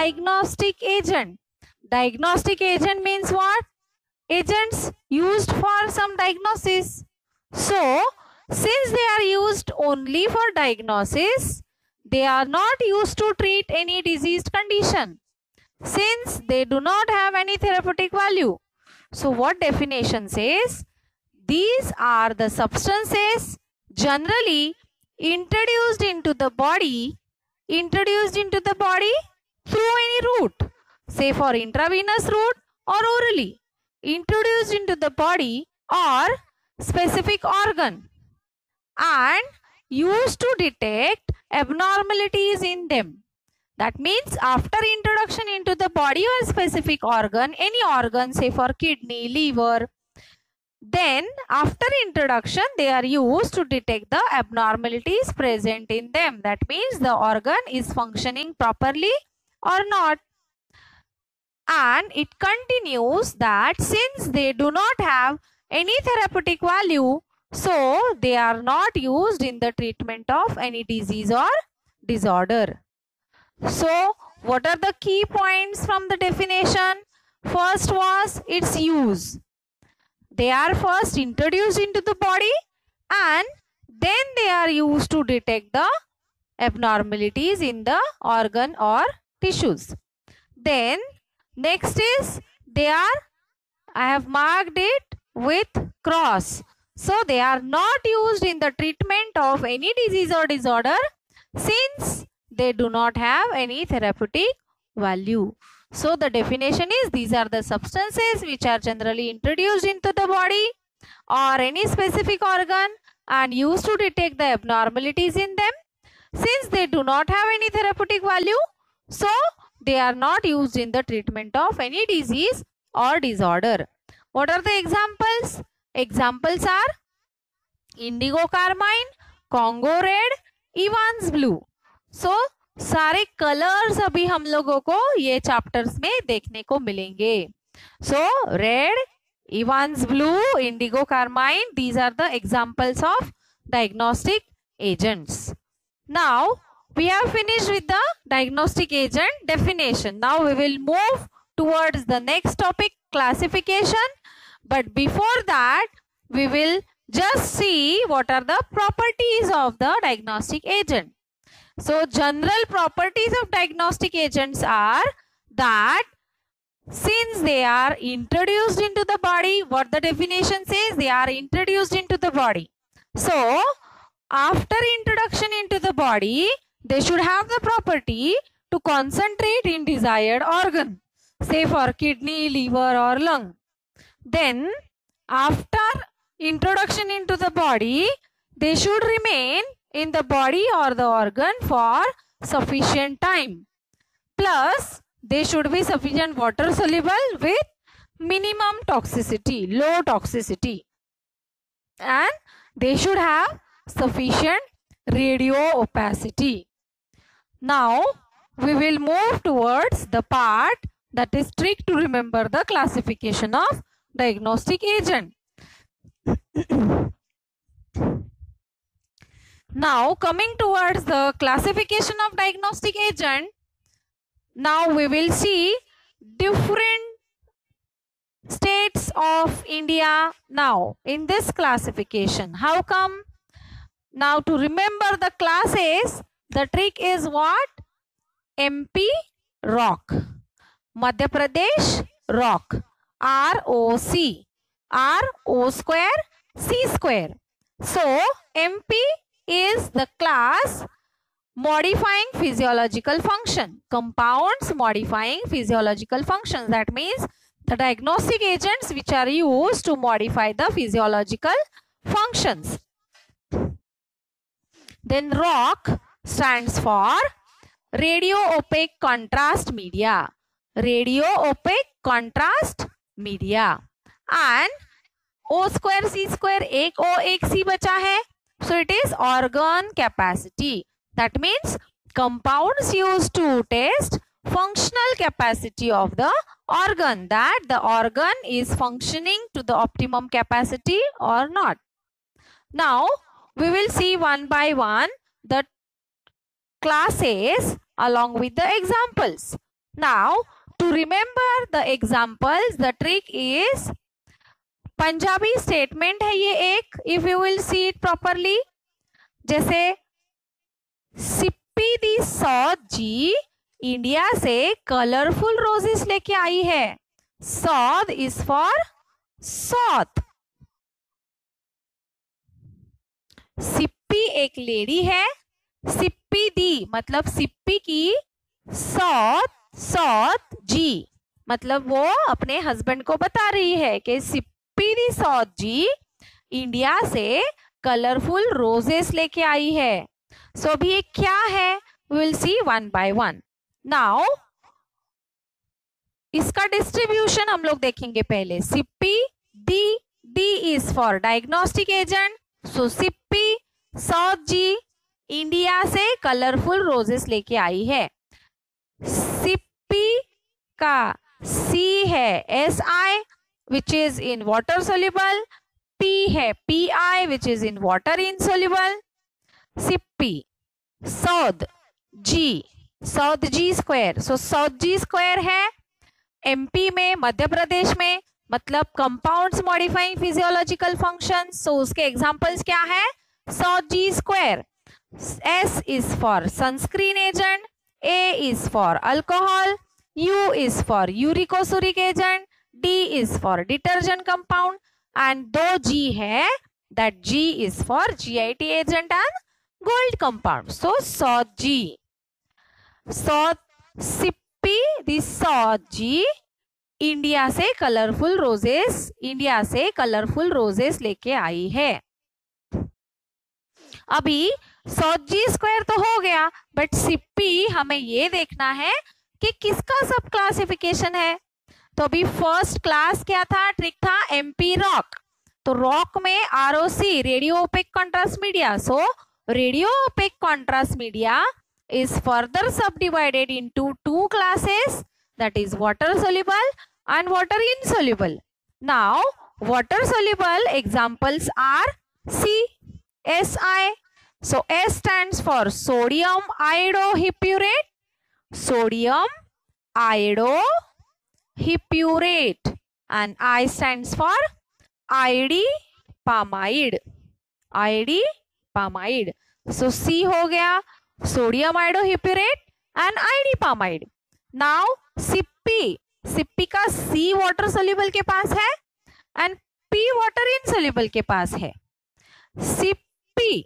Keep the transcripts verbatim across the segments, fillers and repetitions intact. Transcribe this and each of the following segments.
diagnostic agent. Diagnostic agent means what? Agents used for some diagnosis. So, since they are used only for diagnosis, they are not used to treat any diseased condition, since they do not have any therapeutic value. So, what definition says? These are the substances generally introduced into the body, introduced into the body through any route, say for intravenous route or orally, introduced into the body or specific organ, and used to detect abnormalities in them. That means after introduction into the body or specific organ, any organ, say for kidney, liver, then after introduction they are used to detect the abnormalities present in them. That means the organ is functioning properly or not. And it continues that since they do not have any therapeutic value, so they are not used in the treatment of any disease or disorder. So, what are the key points from the definition? First was its use. They are first introduced into the body and then they are used to detect the abnormalities in the organ or tissues. Then next is they are, I have marked it with cross. So, they are not used in the treatment of any disease or disorder since they do not have any therapeutic value. So, the definition is these are the substances which are generally introduced into the body or any specific organ and used to detect the abnormalities in them. Since they do not have any therapeutic value, so they are not used in the treatment of any disease or disorder. What are the examples? Examples are indigo carmine, Congo red, Evans blue. So, सारे colours अभी हम लोगों को ये chapters में देखने को मिलेंगे. So, red, Evans blue, indigo carmine, these are the examples of diagnostic agents. Now, we have finished with the diagnostic agent definition. Now, we will move towards the next topic, classification. But before that, we will just see what are the properties of the diagnostic agent. So, general properties of diagnostic agents are that since they are introduced into the body, what the definition says, they are introduced into the body. So, after introduction into the body, they should have the property to concentrate in desired organ, say for kidney, liver or lung. Then, after introduction into the body, they should remain in the body or the organ for sufficient time. Plus, they should be sufficient water soluble with minimum toxicity, low toxicity. And they should have sufficient radio opacity. Now, we will move towards the part that is trick to remember the classification of diagnostic agent. Now, coming towards the classification of diagnostic agent, now we will see different states of India now in this classification. How come? Now, to remember the classes, the trick is what? M P rock, Madhya Pradesh rock, R O C, R O square, C square. So, M P is the class modifying physiological function, compounds modifying physiological functions. That means the diagnostic agents which are used to modify the physiological functions. Then ROC stands for radio opaque contrast media, radio opaque contrast media. And O square C square, एक O एक C बचा है. So it is organ capacity. That means compounds used to test functional capacity of the organ, that the organ is functioning to the optimum capacity or not. Now we will see one by one the classes along with the examples. Now to remember the examples, the trick is Punjabi statement है ये एक, if you will see it properly, जैसे सिप्पी दी Saud ji India से colourful roses लेके आई है. Saud is for सौत. सिप्पी एक लेडी है. सिप्पी दी मतलब सिप्पी की. सौत सौत जी मतलब वो अपने हस्बैंड को बता रही है कि सिप्पी दी सौत जी इंडिया से कलरफुल रोजेस लेके आई है. सो so, अभी ये क्या है, will see one by one. Now इसका डिस्ट्रीब्यूशन हम लोग देखेंगे पहले. सिप्पी दी, D is for diagnostic agent. So Sippi Saud ji India से कलरफुल रोजेस लेके आई है. सिप्पी का सी है S I which is in water soluble. P है P I which is in water insoluble. Sippi Saud ji, Saud ji square. So Saud ji square है एमपी में, मध्य प्रदेश में, मतलब compounds modifying physiological functions. So उसके एग्जांपल्स क्या है, Saud ji square. S is for sunscreen agent, A is for alcohol, U is for uricosuric agent, D is for detergent compound, and दो G है, that G is for G I T agent and gold compound. So Saud G, Saud Sippi दी Saud ji India से colourful roses, India से colourful roses लेके आई है. अभी Saud ji square तो हो गया, बट सिप्पी हमें ये देखना है कि किसका सब क्लासिफिकेशन है. तो अभी फर्स्ट क्लास क्या था, ट्रिक था एमपी रॉक. तो रॉक में ROC radio opaque contrast media. So radio opaque contrast media is further subdivided into two classes, that is water soluble and water insoluble. Now water soluble examples are C, S I. So S stands for sodium iodohypurate, sodium iodohypurate, and I stands for idipamide, idipamide. So C हो गया sodium iodohippurate and iodipamide. Now Sippi, Sippi का C water soluble के पास है and P water insoluble के पास है. Sippi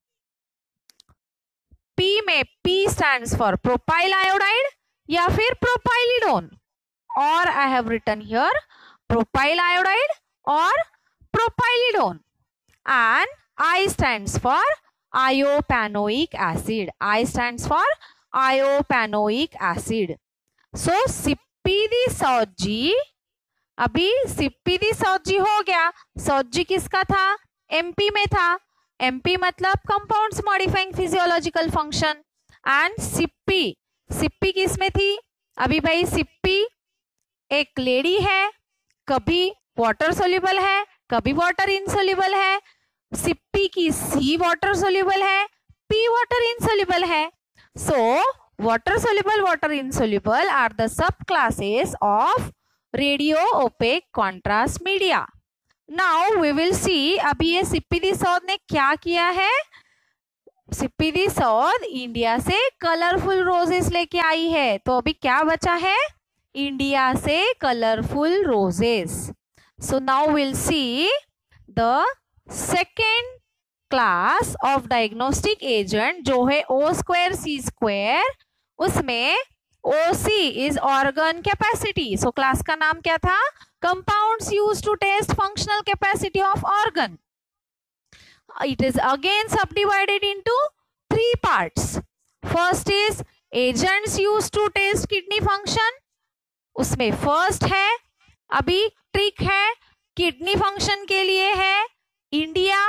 P में P stands for propyl iodide या फिर प्रोपाइलिडोन, और I have written here propyl iodide और propyliodone. And I stands for iopanoic acid. I stands for iopanoic acid. So Sippi दी सौद जी, अभी सिप्पी दी सौद जी हो गया. सौद जी किसका था, एमपी में था. एमपी मतलब compounds modifying physiological function. And Sippi, Sippi किस में थी, अभी भाई सिप्पी एक लेडी है, कभी वाटर सोल्यूबल है, कभी वाटर इनसोल्यूबल है. सिप्पी की सी वाटर सोल्यूबल है, पी वाटर इनसोल्यूबल है. So water soluble, water insoluble are the subclasses of radio opaque contrast media. Now we will see अभी ये सिप्पी दी सौद ने क्या किया है. सिप्पी दी सौद इंडिया से कलरफुल रोजेस लेके आई है. तो अभी क्या बचा है, इंडिया से colourful roses. So now will see the second class of diagnostic agent जो है ओ स्क्वायर सी स्क्वायर. उसमें O C is organ capacity. So class का नाम क्या था, compounds used to test functional capacity of organ. It is again subdivided into three parts. First is agents used to test kidney function. उसमें first है, अभी trick है, kidney function के लिए है इंडिया,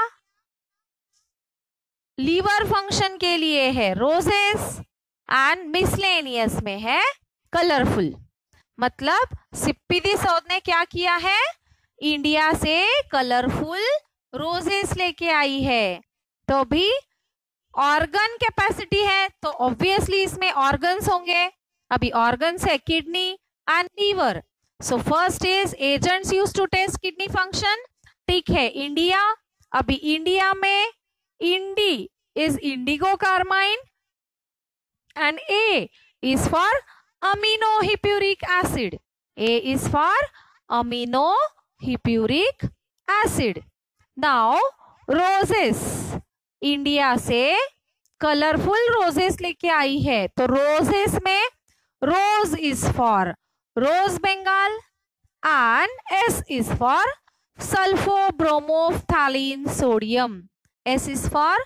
लीवर फंक्शन के लिए है रोजेस, एंड मिसलेनियस में है कलरफुल. मतलब सिप्पी दी सौद ने क्या किया है, इंडिया से कलरफुल रोजेस लेके आई है. तो भी ऑर्गन कैपेसिटी है तो ऑब्वियसली इसमें ऑर्गन्स होंगे. अभी organs है kidney and liver. So first is agents used to test kidney function. ठीक है, India. अभी India में Indi is indigo carmine and A is for aminohippuric acid. A is for aminohippuric acid. Now roses. India से colourful roses लेके आई है, तो roses में rose is for rose Bengal and S is for sulfobromophthalein sodium. S is for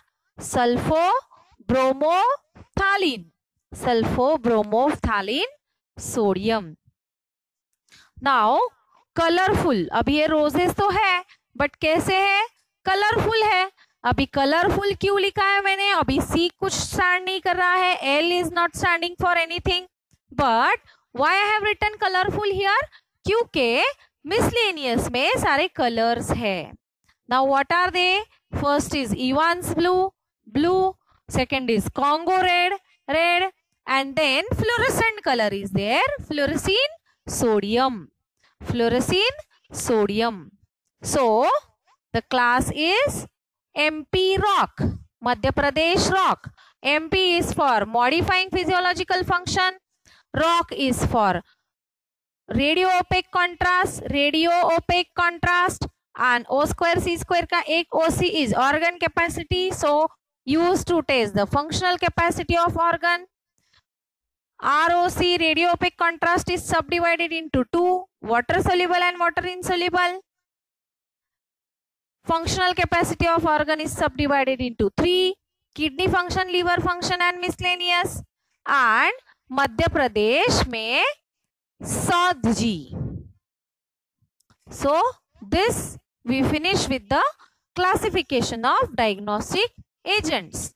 sulfobromophthalein sulfobromophthalein sodium. Now colourful. अभी ये roses तो है बट कैसे है? कलरफुल है. अभी कलरफुल क्यों लिखा है मैंने? अभी सी कुछ स्टैंड नहीं कर रहा है, L is not standing for anything, but why I have written colourful here? क्योंकि मिसलेनियस में सारे कलर्स है. Now what are they? First is Evans blue blue, second is Congo red red, and then fluorescent colour is there, fluorescein sodium fluorescein sodium. So the class is M P rock, Madhya Pradesh rock. M P is for modifying physiological function. Rock is for radio opaque contrast, radio opaque contrast, and O square C square का एक O C is organ capacity. So used to test the functional capacity of organ. R O C, radio opaque contrast, is subdivided into two: water soluble and water insoluble. Functional capacity of organ is subdivided into three: kidney function, liver function, and miscellaneous. And Madhya Pradesh में Saudji. So this we finish with the classification of diagnostic agents.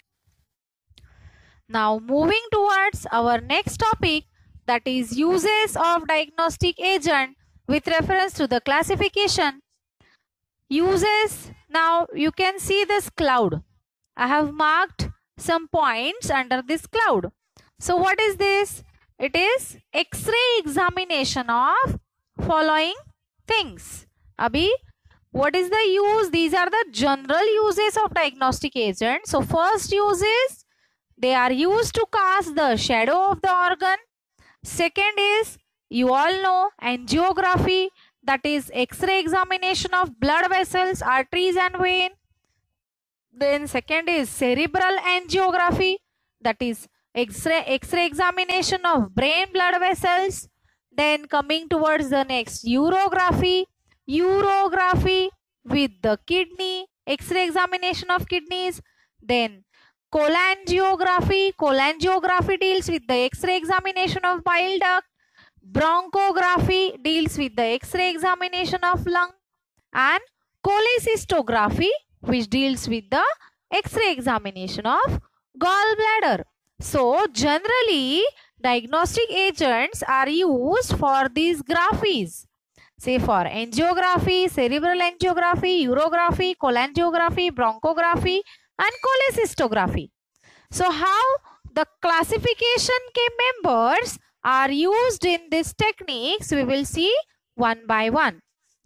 Now moving towards our next topic, that is uses of diagnostic agent with reference to the classification. Uses. Now you can see this cloud. I have marked some points under this cloud. So what is this? It is X-ray examination of following things. Abhi, what is the use? These are the general uses of diagnostic agent. So first use is they are used to cast the shadow of the organ. Second is, you all know, angiography. That is X-ray examination of blood vessels, arteries and vein. Then second is cerebral angiography. That is X-ray X-ray examination of brain blood vessels. Then coming towards the next, urography. Urography with the kidney, X-ray examination of kidneys. Then cholangiography. Cholangiography deals with the X-ray examination of bile duct. Bronchography deals with the X-ray examination of lung, and cholecystography, which deals with the X-ray examination of gallbladder. So generally diagnostic agents are used for these graphies. Say for angiography, cerebral angiography, urography, cholangiography, bronchography and cholecystography. So how the classification K members are used in these techniques, we will see one by one.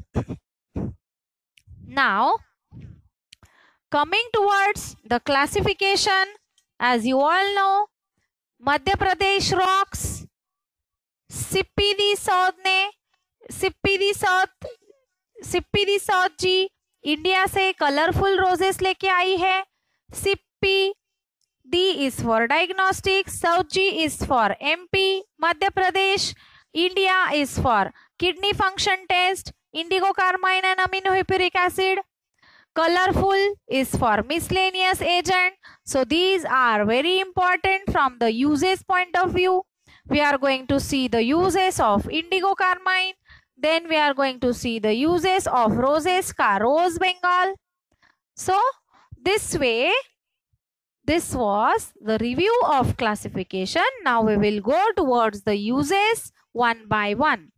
Now coming towards the classification, as you all know, Madhya Pradesh rocks, Sippi di Saud ने Sippi di Saud Sippi di Saud ji India से colourful roses लेके आई है. Sippi D is for diagnostics, South G is for M P, Madhya Pradesh, India is for kidney function test, indigo carmine and aminohippuric acid. Colorful is for miscellaneous agent. So these are very important from the uses point of view. We are going to see the uses of indigo carmine. Then we are going to see the uses of roses ka rose Bengal. So this way, this was the review of classification. Now we will go towards the uses one by one.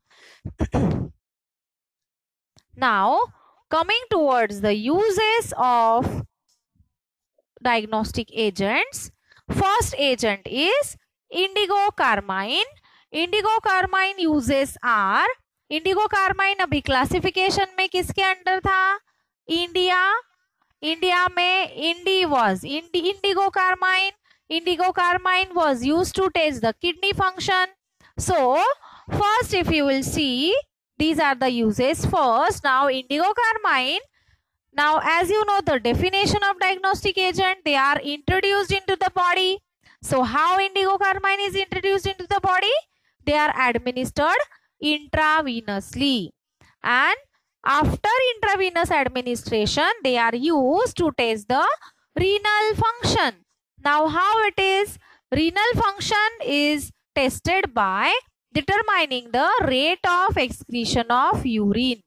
Now coming towards the uses of diagnostic agents, first agent is indigo carmine. Indigo carmine uses are, indigo carmine अभी classification में किसके under था? India, India में Indi was indigo carmine. Indigo carmine was use to test the kidney function. So first if you will see, these are the uses. First, now indigo carmine. Now as you know the definition of diagnostic agent, they are introduced into the body. So how indigo carmine is introduced into the body? They are administered intravenously, and after intravenous administration they are used to test the renal function. Now how it is? Renal function is tested by determining the rate of excretion of urine.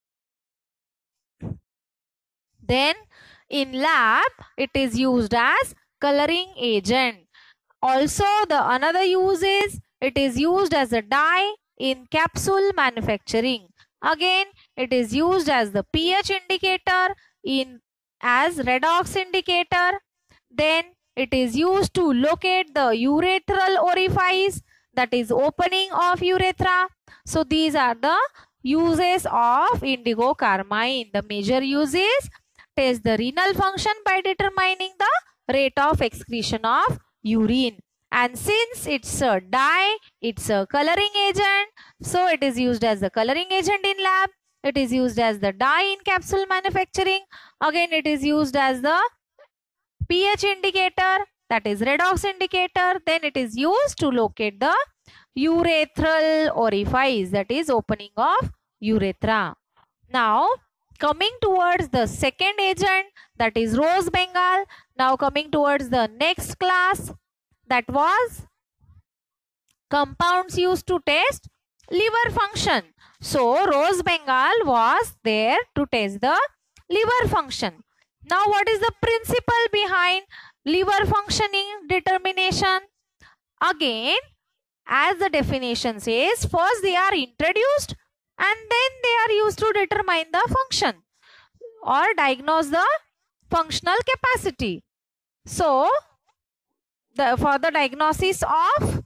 Then in lab it is used as coloring agent. Also the another use is it is used as a dye in capsule manufacturing. Again it is used as the pH indicator in as redox indicator. Then it is used to locate the urethral orifice, that is opening of urethra. So these are the uses of indigo carmine. The major uses: test the renal function by determining the rate of excretion of urine. And since it's a dye, it's a coloring agent, so it is used as the coloring agent in lab. It is used as the dye in capsule manufacturing. Again it is used as the pH indicator, that is redox indicator. Then it is used to locate the urethral orifice, that is opening of urethra. Now coming towards the second agent, that is rose bengal. Now coming towards the next class, that was compounds used to test liver function. So rose bengal was there to test the liver function. Now what is the principle behind liver functioning determination? Again, as the definition says, first they are introduced and then they are used to determine the function or diagnose the functional capacity. So the, for the diagnosis of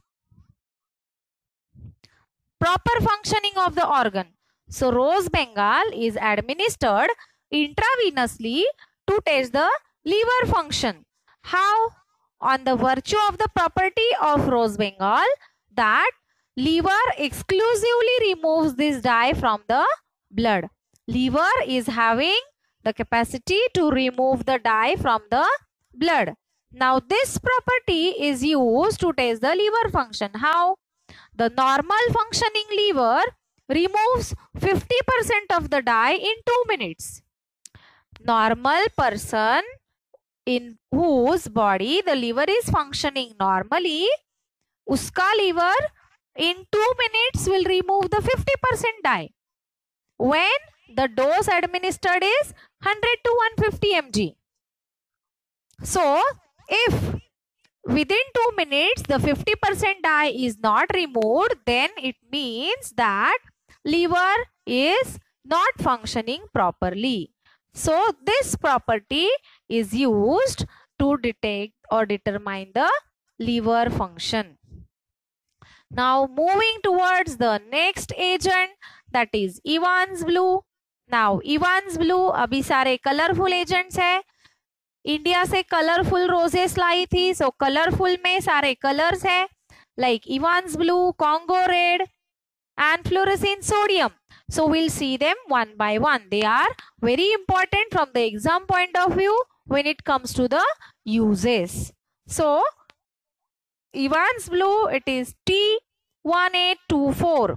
proper functioning of the organ, so rose bengal is administered intravenously to test the liver function. How? On the virtue of the property of rose bengal, that liver exclusively removes this dye from the blood. Liver is having the capacity to remove the dye from the blood. Now this property is used to test the liver function. How? The normal functioning liver removes fifty percent of the dye in two minutes. Normal person in whose body the liver is functioning normally, uska liver in two minutes will remove the fifty percent dye. When the dose administered is one hundred to one hundred fifty milligrams. So if within two minutes the fifty percent dye is not removed, then it means that liver is not functioning properly. So this property is used to detect or determine the liver function. Now moving towards the next agent, that is Evans blue. Now Evans blue अभी सारे colourful agents है. India से colourful roses लाई थी, so colourful में सारे colours है like Evans blue, Congo red and fluorescent sodium. So we'll see them one by one. They are very important from the exam point of view when it comes to the uses. So Evans blue, it is T one eight two four.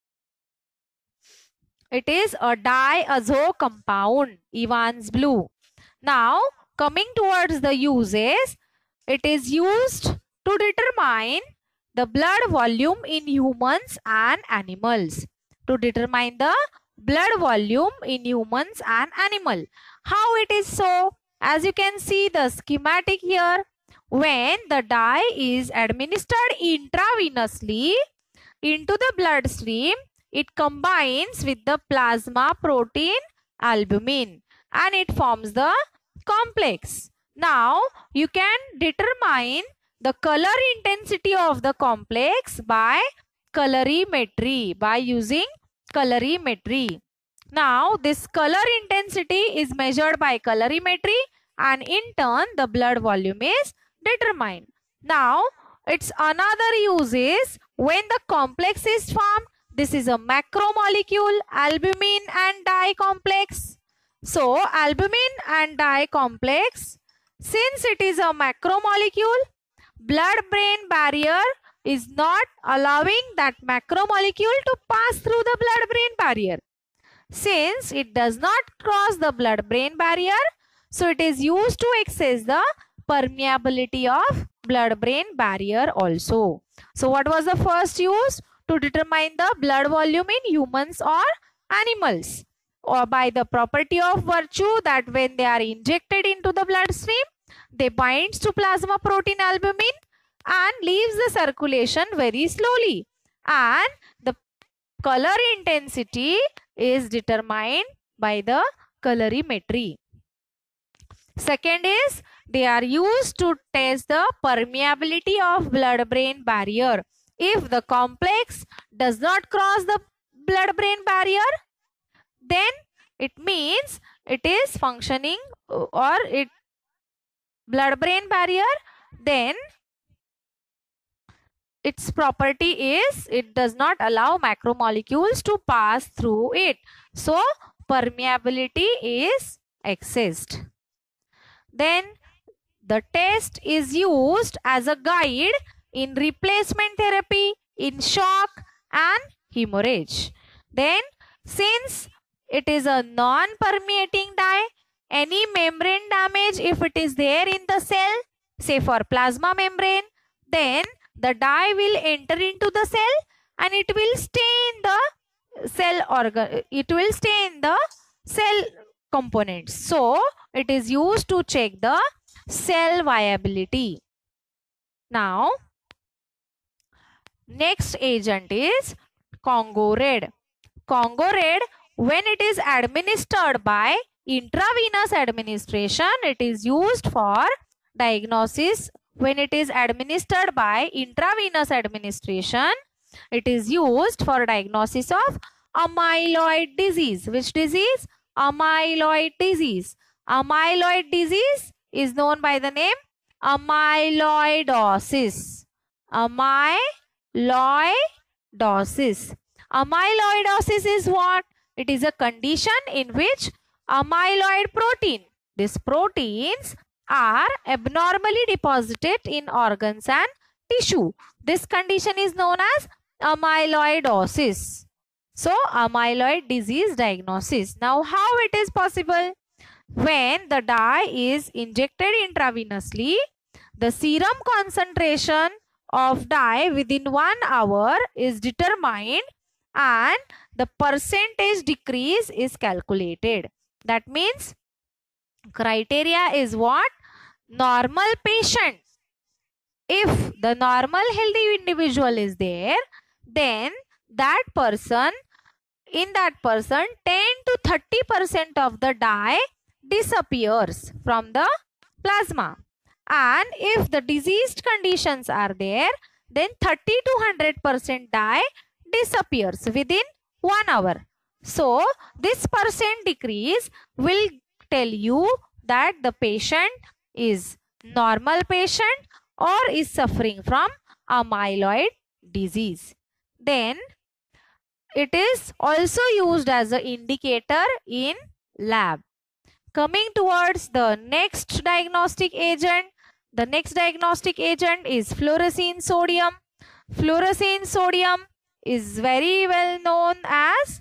It is a diazo compound, Evans blue. Now coming towards the uses, it is used to determine the blood volume in humans and animals. To determine the blood volume in humans and animal. How it is so? As you can see the schematic here, when the dye is administered intravenously into the bloodstream, it combines with the plasma protein albumin and it forms the complex. Now you can determine the color intensity of the complex by colorimetry, by using colorimetry. Now, this color intensity is measured by colorimetry, and in turn, the blood volume is determined. Now, its another use is when the complex is formed. This is a macromolecule, albumin and dye complex. So, albumin and dye complex, since it is a macromolecule, blood-brain barrier is not allowing that macromolecule to pass through the blood-brain barrier. Since it does not cross the blood-brain barrier, so it is used to assess the permeability of blood-brain barrier also. So what was the first use? To determine the blood volume in humans or animals, or by the property of virtue that when they are injected into the bloodstream, they binds to plasma protein albumin and leaves the circulation very slowly, and the color intensity is determined by the colorimetry. Second is, they are used to test the permeability of blood-brain barrier. If the complex does not cross the blood-brain barrier, then it means it is functioning, or it blood-brain barrier, then its property is it does not allow macromolecules to pass through it. So, permeability is assessed. Then, the test is used as a guide in replacement therapy, in shock and hemorrhage. Then, since it is a non-permeating dye, any membrane damage if it is there in the cell, say for plasma membrane, then the dye will enter into the cell and it will stay in the cell organ, it will stay in the cell components. So, it is used to check the cell viability. Now, next agent is Congo Red. Congo Red, when it is administered by intravenous administration, it is used for diagnosis. When it is administered by intravenous administration, it is used for diagnosis of amyloid disease. Which disease? Amyloid disease. Amyloid disease is known by the name amyloidosis. Amyloidosis. Amyloidosis is what? It is a condition in which amyloid protein, these proteins are abnormally deposited in organs and tissue. This condition is known as amyloidosis. So, amyloid disease diagnosis. Now, how it is possible? When the dye is injected intravenously, the serum concentration of dye within one hour is determined and the percentage decrease is calculated. That means, criteria is what? Normal patient. If the normal healthy individual is there, then that person, in that person, ten to thirty percent of the dye disappears from the plasma. And if the diseased conditions are there, then thirty to one hundred percent dye disappears within one hour. So, this percent decrease will tell you that the patient is normal patient or is suffering from amyloid disease. Then, it is also used as an indicator in lab. Coming towards the next diagnostic agent, the next diagnostic agent is fluorescein sodium. Fluorescein sodium is very well known as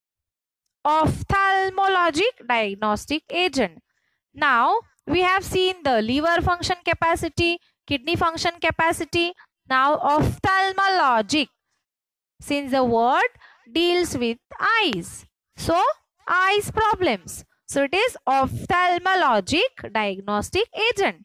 ophthalmologic diagnostic agent. Now, we have seen the liver function capacity, kidney function capacity. Now, ophthalmologic, since the word deals with eyes. So, eyes problems. So, it is ophthalmologic diagnostic agent.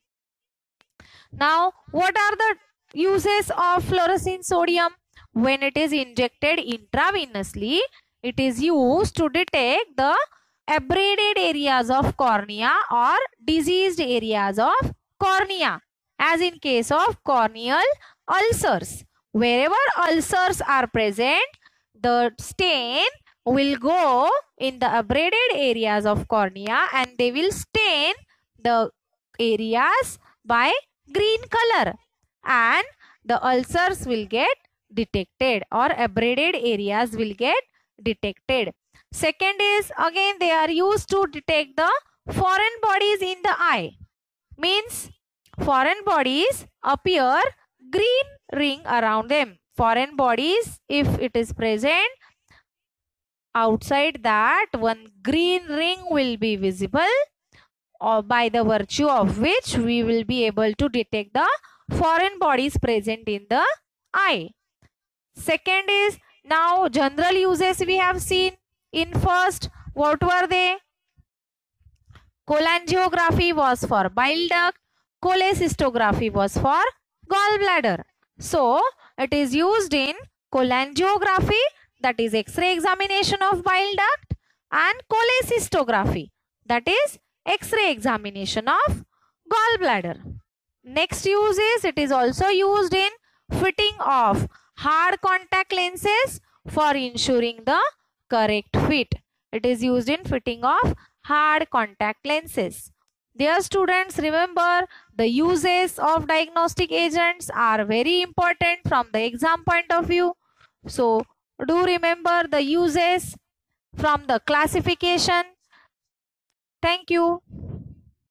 Now, what are the uses of fluorescein sodium? When it is injected intravenously, it is used to detect the abraded areas of cornea or diseased areas of cornea. as in case of corneal ulcers. Wherever ulcers are present, the stain will go in the abraded areas of cornea and they will stain the areas by green color, and the ulcers will get detected or abraded areas will get detected. Second is, again they are used to detect the foreign bodies in the eye. Means foreign bodies appear green ring around them. Foreign bodies, if it is present, outside that one green ring will be visible, or by the virtue of which we will be able to detect the foreign bodies present in the eye. Second is, now general uses we have seen. In first, what were they? Cholangiography was for bile duct. Cholecystography was for gallbladder. So, it is used in cholangiography, that is X-ray examination of bile duct, and cholecystography, that is X-ray examination of gallbladder. Next use is, it is also used in fitting of hard contact lenses for ensuring the correct fit. It is used in fitting of hard contact lenses. Dear students, remember the uses of diagnostic agents are very important from the exam point of view. So, do remember the uses from the classification. Thank you.